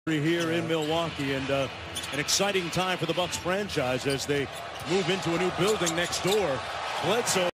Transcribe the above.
here in Milwaukee, and an exciting time for the Bucks franchise as they move into a new building next door. Bledsoe